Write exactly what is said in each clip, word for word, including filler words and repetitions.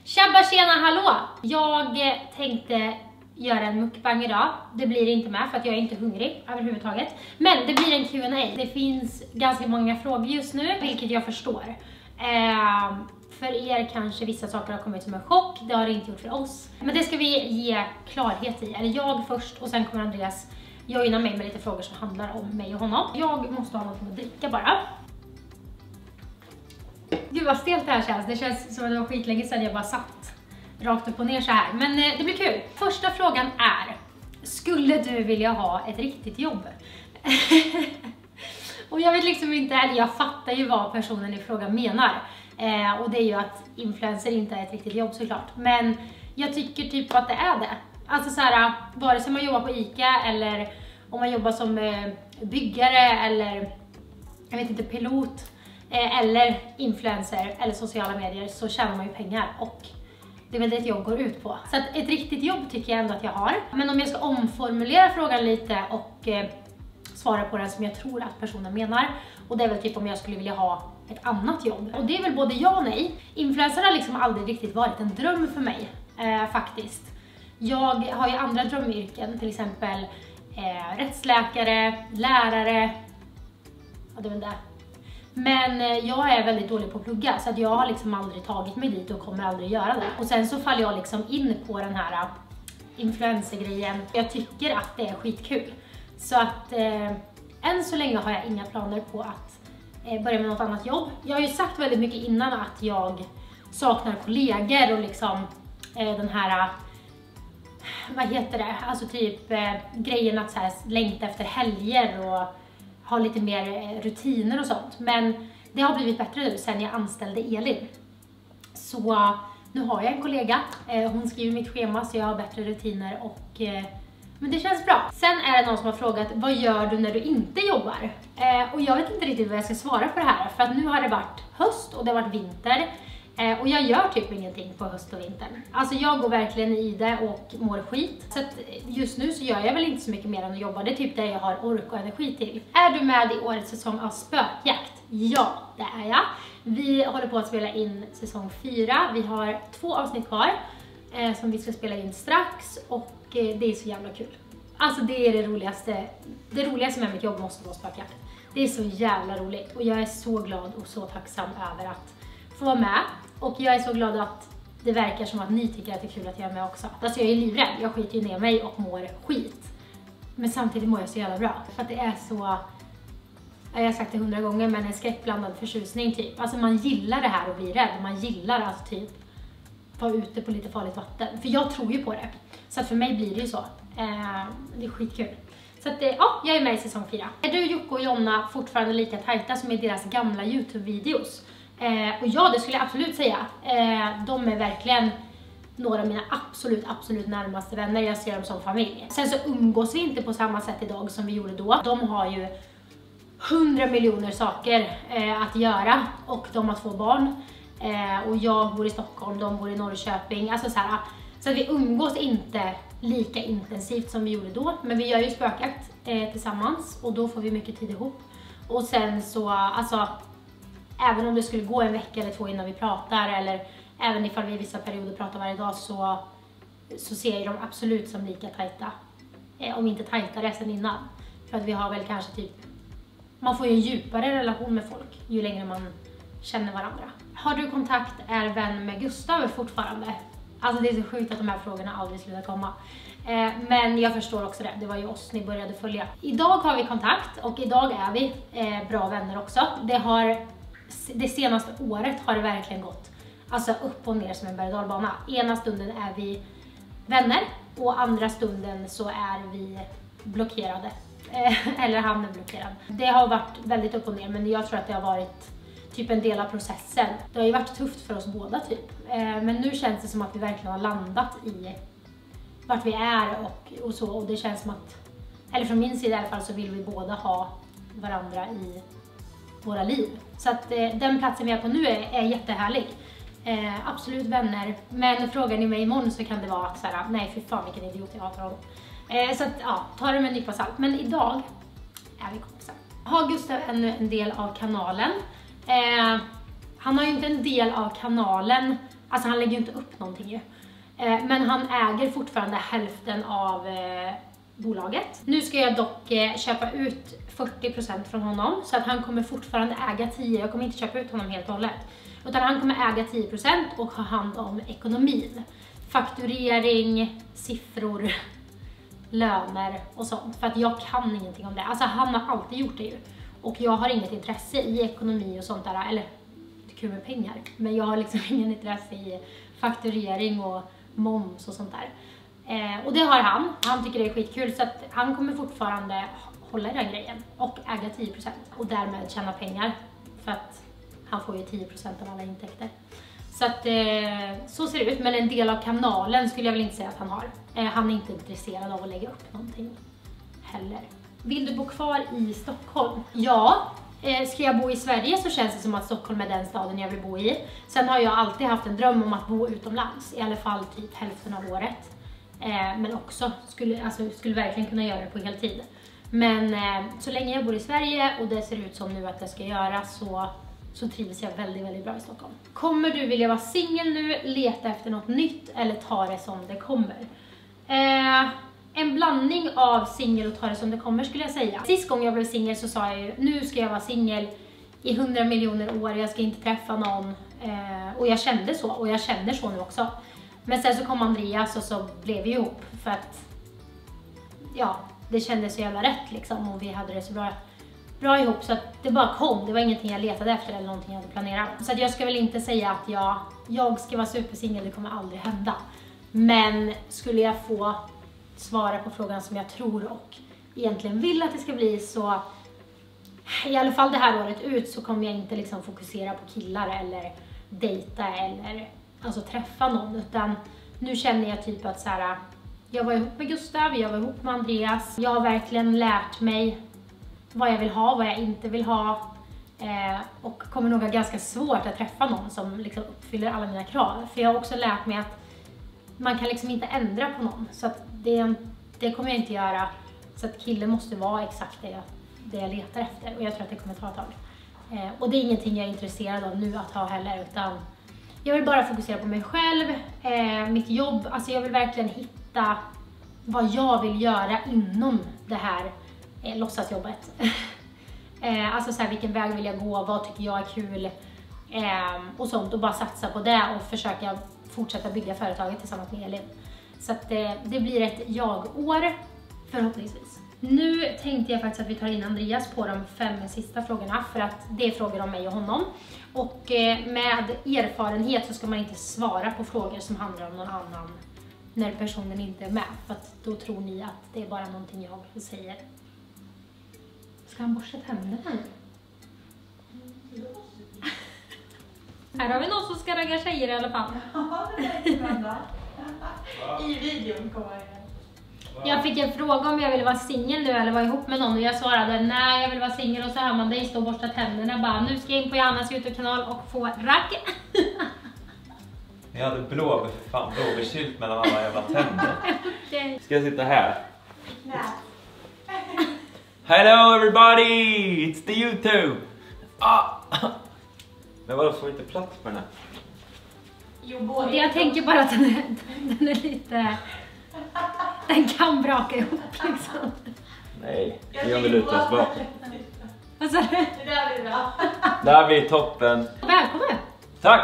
Tjabba tjena, hallå! Jag tänkte göra en mukbang idag. Det blir inte med för att jag är inte hungrig överhuvudtaget. Men det blir en Q and A. Det finns ganska många frågor just nu, vilket jag förstår. Eh, för er kanske vissa saker har kommit som en chock. Det har det inte gjort för oss. Men det ska vi ge klarhet i. Eller jag först och sen kommer Andreas joina mig med lite frågor som handlar om mig och honom. Jag måste ha något att dricka bara. Gud vad stelt det här känns. Det känns som att det var skitlänge sedan jag bara satt rakt upp och ner så här. Men eh, det blir kul. Första frågan är: skulle du vilja ha ett riktigt jobb? Och jag vet liksom inte, eller jag fattar ju vad personen i fråga menar. Eh, och det är ju att influencer inte är ett riktigt jobb såklart. Men jag tycker typ att det är det. Alltså så här, vare sig man jobbar på ICA eller om man jobbar som eh, byggare eller jag vet inte, pilot. Eller influencer eller sociala medier, så tjänar man ju pengar och det är väl det ett jobb går ut på. Så att ett riktigt jobb tycker jag ändå att jag har. Men om jag ska omformulera frågan lite och eh, svara på den som jag tror att personen menar, och det är väl typ om jag skulle vilja ha ett annat jobb. Och det är väl både ja och nej. Influencer har liksom aldrig riktigt varit en dröm för mig eh, faktiskt. Jag har ju andra drömyrken, till exempel eh, rättsläkare, lärare, ja det är väl det. Men jag är väldigt dålig på att plugga, så att jag har liksom aldrig tagit mig dit och kommer aldrig göra det. Och sen så faller jag liksom in på den här influencer-grejen. Jag tycker att det är skitkul. Så att eh, än så länge har jag inga planer på att eh, börja med något annat jobb. Jag har ju sagt väldigt mycket innan att jag saknar kollegor och liksom eh, den här, vad heter det, alltså typ eh, grejen att så här, längta efter helger och ha lite mer rutiner och sånt. Men det har blivit bättre nu sen jag anställde Elin. Så nu har jag en kollega. Hon skriver mitt schema så jag har bättre rutiner och men det känns bra. Sen är det någon som har frågat: vad gör du när du inte jobbar? Och jag vet inte riktigt vad jag ska svara på det här. För att nu har det varit höst och det har varit vinter. Och jag gör typ ingenting på höst och vintern. Alltså jag går verkligen i det och mår skit. Så att just nu så gör jag väl inte så mycket mer än att jobba. Det är typ det jag har ork och energi till. Är du med i årets säsong av Spökjakt? Ja, det är jag. Vi håller på att spela in säsong fyra. Vi har två avsnitt kvar eh, som vi ska spela in strax. Och eh, det är så jävla kul. Alltså det är det roligaste. Det roligaste med mitt jobb måste vara Spökjakt. Det är så jävla roligt. Och jag är så glad och så tacksam över att få vara med. Och jag är så glad att det verkar som att ni tycker att det är kul att jag är med också. Alltså jag är livrädd, jag skiter ju ner mig och mår skit. Men samtidigt mår jag så jävla bra. För att det är så, jag har sagt det hundra gånger, men en skräckblandad förtjusning typ. Alltså man gillar det här och blir rädd. Man gillar alltså typ vara ute på lite farligt vatten. För jag tror ju på det. Så att för mig blir det ju så. Eh, det är skitkul. Så att ja, jag är med i säsong fyra. Är du, Jocke och Jonna fortfarande lika tajta som i deras gamla YouTube-videos? Eh, och ja, det skulle jag absolut säga. Eh, de är verkligen några av mina absolut, absolut närmaste vänner. Jag ser dem som familj. Sen så umgås vi inte på samma sätt idag som vi gjorde då. De har ju hundra miljoner saker eh, att göra. Och de har två barn. Eh, och jag bor i Stockholm, de bor i Norrköping. Alltså så här, så att vi umgås inte lika intensivt som vi gjorde då. Men vi gör ju Spökjakt eh, tillsammans. Och då får vi mycket tid ihop. Och sen så, alltså... även om det skulle gå en vecka eller två innan vi pratar, eller även ifall vi i vissa perioder pratar varje dag, så, så ser jag dem absolut som lika tajta. Eh, om inte tajtare sen innan. För att vi har väl kanske typ, man får ju en djupare relation med folk ju längre man känner varandra. Har du kontakt, är vän med Gustav fortfarande? Alltså det är så sjukt att de här frågorna aldrig slutar komma. Eh, men jag förstår också det, det var ju oss ni började följa. Idag har vi kontakt och idag är vi eh, bra vänner också. Det har... Det senaste året har det verkligen gått alltså upp och ner som en berg- och dalbana. Ena stunden är vi vänner och andra stunden så är vi blockerade. Eller han är blockerad. Det har varit väldigt upp och ner, men jag tror att det har varit typ en del av processen. Det har ju varit tufft för oss båda typ. Men nu känns det som att vi verkligen har landat i vart vi är och, och så. Och det känns som att, eller från min sida i alla fall, så vill vi båda ha varandra i våra liv. Så att eh, den platsen vi är på nu är, är jättehärlig. Eh, absolut vänner. Men frågar ni mig imorgon så kan det vara att så här, nej för fan vilken idiot jag hatar honom. Eh, så att ja, ta det med en nypa salt. Men idag är vi kompisar. Har Gustav ännu en del av kanalen? Eh, han har ju inte en del av kanalen Alltså han lägger ju inte upp någonting ju. Eh, men han äger fortfarande hälften av eh, bolaget. Nu ska jag dock eh, köpa ut fyrtio procent från honom. Så att han kommer fortfarande äga tio. Jag kommer inte köpa ut honom helt och hållet. Utan han kommer äga tio procent och ha hand om ekonomin. Fakturering, siffror, löner och sånt. För att jag kan ingenting om det. Alltså han har alltid gjort det ju. Och jag har inget intresse i ekonomi och sånt där. Eller, det är kul med pengar. Men jag har liksom ingen intresse i fakturering och moms och sånt där. Eh, och det har han. Han tycker det är skitkul. Så att han kommer fortfarande hålla i den grejen. Och äga tio procent. Och därmed tjäna pengar. För att han får ju tio procent av alla intäkter. Så att eh, så ser det ut. Men en del av kanalen skulle jag väl inte säga att han har. Eh, han är inte intresserad av att lägga upp någonting heller. Vill du bo kvar i Stockholm? Ja. Eh, ska jag bo i Sverige så känns det som att Stockholm är den staden jag vill bo i. Sen har jag alltid haft en dröm om att bo utomlands. I alla fall typ hälften av året. Eh, men också skulle, alltså, skulle verkligen kunna göra det på heltid. Men eh, så länge jag bor i Sverige och det ser ut som nu att jag ska göra så... så trivs jag väldigt, väldigt bra i Stockholm. Kommer du vilja vara singel nu, leta efter något nytt eller ta det som det kommer? Eh, en blandning av singel och ta det som det kommer skulle jag säga. Sist gång jag blev singel så sa jag ju, nu ska jag vara singel i hundra miljoner år, jag ska inte träffa någon. Eh, och jag kände så, och jag känner så nu också. Men sen så kom Andreas och så blev vi ihop för att, ja, det kändes så jävla rätt liksom och vi hade det så bra. bra ihop så att det bara kom. Det var ingenting jag letade efter eller någonting jag hade planerat. Så att jag ska väl inte säga att jag, jag ska vara supersingel, det kommer aldrig hända. Men skulle jag få svara på frågan som jag tror och egentligen vill att det ska bli så i alla fall det här året ut så kommer jag inte liksom fokusera på killar eller dejta eller alltså träffa någon. Utan nu känner jag typ att så här, jag var ihop med Gustav, jag var ihop med Andreas. Jag har verkligen lärt mig vad jag vill ha, vad jag inte vill ha. Eh, och kommer nog ha ganska svårt att träffa någon som liksom uppfyller alla mina krav. För jag har också lärt mig att man kan liksom inte ändra på någon. Så att det, det kommer jag inte göra. Så att killen måste vara exakt det jag, det jag letar efter. Och jag tror att det kommer ta ett tag. Eh, och det är ingenting jag är intresserad av nu att ha heller. Utan jag vill bara fokusera på mig själv. Eh, mitt jobb. Alltså jag vill verkligen hitta vad jag vill göra inom det här Eh, låtsasjobbet. eh, alltså så här, vilken väg vill jag gå, vad tycker jag är kul eh, och sånt och bara satsa på det och försöka fortsätta bygga företaget tillsammans med Elin. Så att eh, det blir ett jag-år förhoppningsvis. Nu tänkte jag faktiskt att vi tar in Andreas på de fem sista frågorna för att det är frågor om mig och honom. Och eh, med erfarenhet så ska man inte svara på frågor som handlar om någon annan när personen inte är med. För att då tror ni att det är bara någonting jag säger. Ska han borsta tänderna nu? Här har vi någon som ska ragga tjejer i alla fall. Ja, det är inte vända. I videon kommer jag. Jag fick en fråga om jag ville vara singel nu eller vara ihop med någon och jag svarade nej, jag vill vara singel och så hör man dig stå och borsta tänderna bara nu ska jag in på Johannas YouTube-kanal och få ragg. Jag hade blå, för fan, blåbärssylt mellan alla jävla tänder. Okay. Ska jag sitta här? Nej. Hello everybody! It's the YouTube! Ah. Men vadå, får inte plats på den här? Jo, både. Jag tänker bara att den är, den är lite... Den kan braka ihop liksom. Nej, det gör väl ut oss bra. Vad sa du? Det där blir bra. Det här blir toppen. Välkommen! Tack!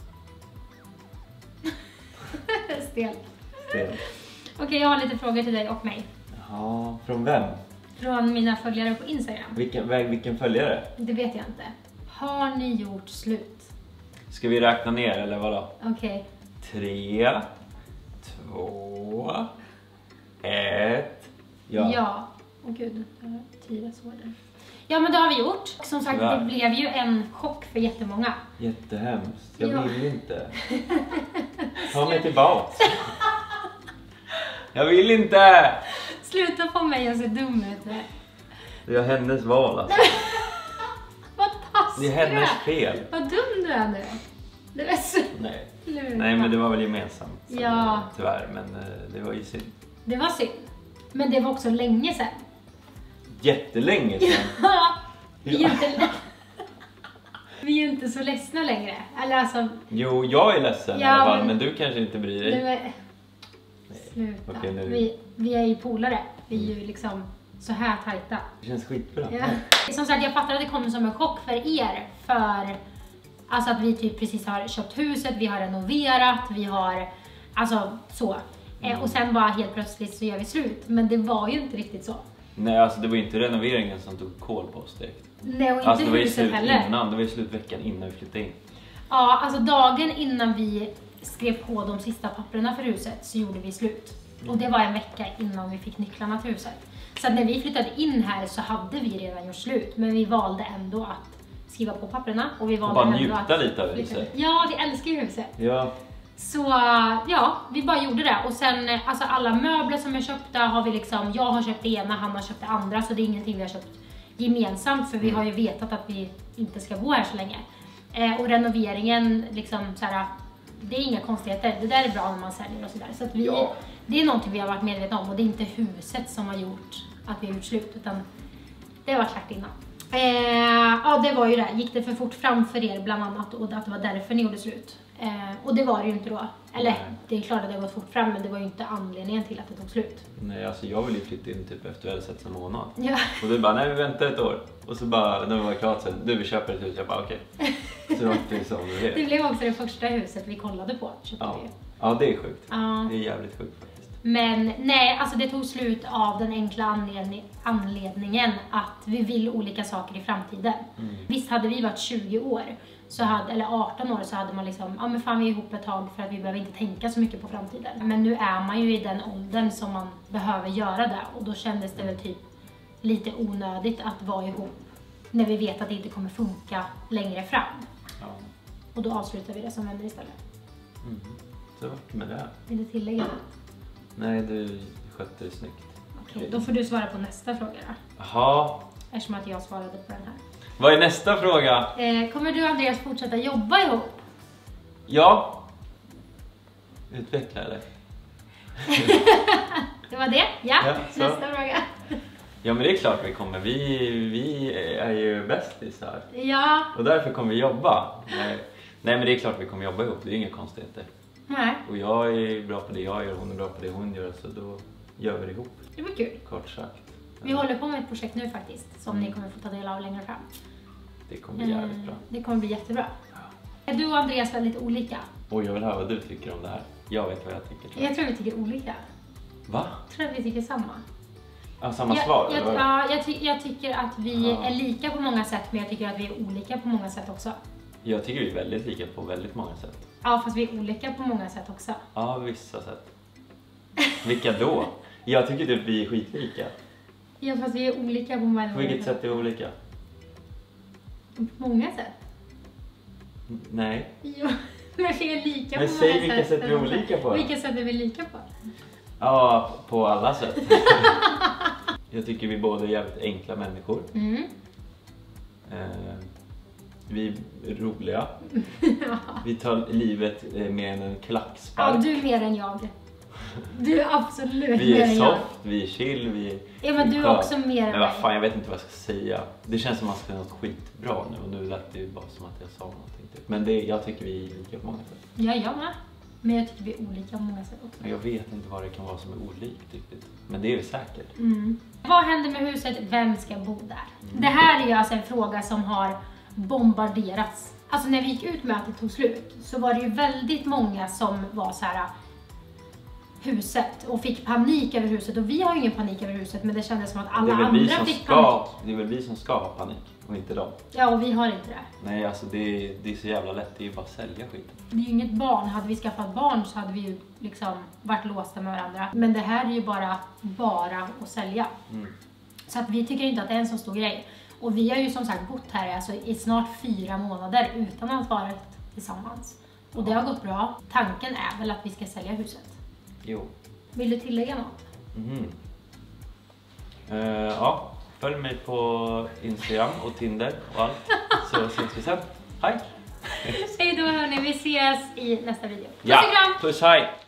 Stel. Stel. Okej, jag har lite frågor till dig och mig. Ja, från vem? Från mina följare på Instagram. Vilken väg, vilken följare? Det vet jag inte. Har ni gjort slut? Ska vi räkna ner eller vadå? Okej. Tre, två, ett. Ja. Ja. Åh gud, tio svårare. Ja, men det har vi gjort. Som sagt, Tyvärr. det blev ju en chock för jättemånga. Jättehemskt. Jag Ja. vill inte. Ta mig tillbaks. Jag vill inte. Sluta få mig att se dum ut. Det är hennes val alltså. Vad taskig Det är du hennes är. fel. Vad dum du är nu. Du är så... Nej. Sluta. Nej, men det var väl gemensamt. Ja. Tyvärr, men eh, det var ju synd. Det var synd. Men det var också länge sedan. Jättelänge sedan. Ja. Det är Ja. inte... Vi är ju inte så ledsna längre. Eller alltså... Jo, jag är ledsen Ja, i alla fall, men... men du kanske inte bryr dig. Nej, sluta. Okej, nu... vi, vi är ju polare. Vi är ju liksom så här tajta. Det känns skitbra. Ja. Som sagt, jag fattar att det kommer som en chock för er. För alltså att vi typ precis har köpt huset, vi har renoverat, vi har alltså så. Mm. Och sen bara helt plötsligt så gör vi slut. Men det var ju inte riktigt så. Nej, alltså det var inte renoveringen som tog koll på oss direkt. Nej, och inte alltså, det var ju huset slut heller. Innan, det var ju slut veckan innan vi flyttade in. Ja, alltså dagen innan vi skrev på de sista papperna för huset så gjorde vi slut. Mm. Och det var en vecka innan vi fick nycklarna till huset. Så att när vi flyttade in här så hade vi redan gjort slut. Men vi valde ändå att skriva på papperna. Och vi valde och bara ändå njuta att... lite av huset. Ja, vi älskar ju huset. Ja. Så ja, vi bara gjorde det. Och sen alltså alla möbler som jag köpte har vi liksom, jag har köpt det ena, han har köpt det andra. Så det är ingenting vi har köpt gemensamt. För vi har ju vetat att vi inte ska bo här så länge. Eh, och renoveringen liksom så här, det är inga konstigheter. Det där är bra när man säljer och sådär. Så att vi, Ja. det är någonting vi har varit medvetna om. Och det är inte huset som har gjort att vi har gjort slut. Utan det var klart innan. Eh, ja, det var ju det. Gick det för fort fram för er bland annat. Och att det var därför ni gjorde slut. Eh, och det var det ju inte då. Eller Nej. det är klart att det har gått fort fram. Men det var ju inte anledningen till att det tog slut. Nej, alltså jag ville ju flytta in typ efter vi hade sett en månad. Ja. Och du bara, nej vi väntar ett år. Och så bara, när vi var klart sen, du vi köper ett hus. Jag bara, okej. Okay. Så det var inte som du vet. Det blev också det första huset vi kollade på. Köpte Ja. vi. Ja, det är sjukt. Ja. Det är jävligt sjukt faktiskt. Men nej, alltså det tog slut av den enkla anledning, anledningen att vi vill olika saker i framtiden. Mm. Visst hade vi varit tjugo år, så hade, eller arton år, så hade man liksom, ja men fan vi är ihop ett tag för att vi behöver inte tänka så mycket på framtiden. Men nu är man ju i den åldern som man behöver göra det, och då kändes det väl typ lite onödigt att vara ihop när vi vet att det inte kommer funka längre fram. Ja. Och då avslutar vi det som vänner istället. Mm. Så vart med det? Vill du tillägga något? Nej, du skötte det snyggt. Okej, då får du svara på nästa fråga då. Jaha. Eftersom att jag svarade på den här. Vad är nästa fråga? Eh, kommer du och Andreas fortsätta jobba ihop? Ja. Utveckla eller? Det var det? Ja, Ja, nästa fråga. Ja, men det är klart vi kommer. Vi, vi är ju bästisar. Ja. Och därför kommer vi jobba. Nej, nej, men det är klart vi kommer jobba ihop. Det är inga konstigheter. Nej. Och jag är bra på det jag gör, hon är bra på det hon gör. Så då gör vi det ihop. Det var kul. Kort sagt. Vi håller på med ett projekt nu faktiskt. Som Mm. ni kommer få ta del av längre fram. Det kommer bli jävligt bra. Eh, det kommer bli jättebra. Ja. Är du och Andreas väldigt olika? Och jag vill höra vad du tycker om det här. Jag vet vad jag tycker. Tror jag. Jag tror vi tycker olika. Va? Jag tror att vi tycker samma. Ja, samma jag, svar? Jag, eller vad? ja, jag, ty jag tycker att vi Ja. är lika på många sätt. Men jag tycker att vi är olika på många sätt också. Jag tycker vi är väldigt lika på väldigt många sätt. Ja, fast vi är olika på många sätt också. Ja, vissa sätt. Vilka då? Jag tycker typ vi är skitlika. Ja, fast vi är olika på många På vilket sätt är vi olika? På många sätt. N- Nej. Jo, men vi är lika Men på säg många vilka sätt. sätt vi är olika på. Vilka sätt är vi lika på? Ja, på alla sätt. Jag tycker vi båda är jävligt enkla människor. Mm. Eh, vi är roliga. Vi tar livet eh, med en klackspark. Ja, du är mer än jag. Du är absolut Vi mer är än jag. soft, vi är chill, vi är... Ja, men du är skön. också mer än Men vad mig. fan, jag vet inte vad jag ska säga. Det känns som att man ska säga något skitbra nu. Och nu lät det ju bara som att jag sa någonting. Typ. Men det, jag tycker vi är lika på många sätt. Ja, jag med. Men jag tycker vi är olika på många sätt också. Men jag vet inte vad det kan vara som är olikt riktigt. Men det är vi säkert. Mm. Vad händer med huset? Vem ska bo där? Mm. Det här är ju alltså en fråga som har bombarderats. Alltså när vi gick ut med att det tog slut så var det ju väldigt många som var så här huset och fick panik över huset. Och vi har ju ingen panik över huset, men det kändes som att alla det är väl andra vi som fick ska, panik. Det är väl vi som ska ha panik och inte dem. Ja, och vi har inte det. Nej, alltså det, det är så jävla lätt. Det är ju bara att sälja skiten. Det är ju inget barn. Hade vi skaffat barn så hade vi ju liksom varit låsta med varandra. Men det här är ju bara, bara att sälja. Mm. Så att vi tycker inte att det är en så stor grej. Och vi har ju som sagt bott här alltså, i snart fyra månader utan att vara tillsammans. Och det har gått bra. Tanken är väl att vi ska sälja huset. Jo. Vill du tillägga något? Mm. Uh, ja, följ mig på Instagram och Tinder och allt. Så ses vi sen. Hej! Hej då hörni, vi ses i nästa video. Puss Ja, och kram! puss hej!